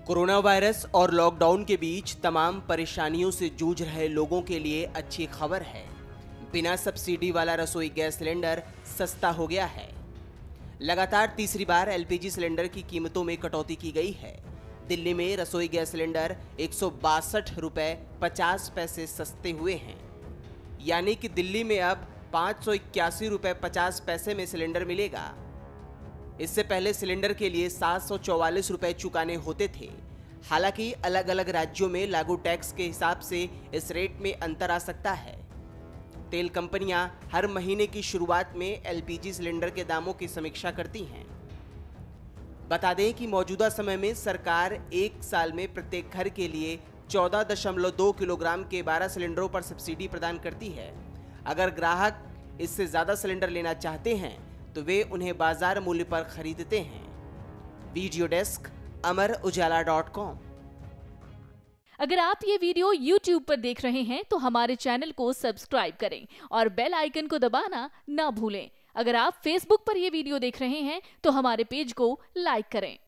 Corona virus और lockdown के बीच तमाम परेशानियों से जूझ रहे लोगों के लिए अच्छी खबर है। बिना सब्सिडी वाला रसोई गैस सिलेंडर सस्ता हो गया है। लगातार तीसरी बार एलपीजी सिलेंडर की कीमतों में कटौती की गई है। दिल्ली में रसोई गैस सिलेंडर 162 रुपए 50 पैसे सस्ते हुए हैं। यानी कि दिल्ली में अब 581 रुपए 50 पैसे में सिलेंडर मिलेगा। इससे पहले सिलेंडर के लिए 744 रुपए चुकाने होते थे। हालांकि अलग अलग राज्यों में लागू टैक्स के हिसाब से इस रेट में अंतर आ सकता है। तेल कंपनियां हर महीने की शुरुआत में एलपीजी सिलेंडर के दामों की समीक्षा करती हैं। बता दें कि मौजूदा समय में सरकार एक साल में प्रत्येक घर के लिए 14.2 किलोग्राम के 12 सिलेंडरों पर सब्सिडी प्रदान करती है। अगर ग्राहक इससे ज्यादा सिलेंडर लेना चाहते हैं तो वे उन्हें बाजार मूल्य पर खरीदते हैं। वीडियो डेस्क अमरउजाला.com। अगर आप ये वीडियो YouTube पर देख रहे हैं तो हमारे चैनल को सब्सक्राइब करें और बेल आइकन को दबाना ना भूलें। अगर आप Facebook पर ये वीडियो देख रहे हैं तो हमारे पेज को लाइक करें।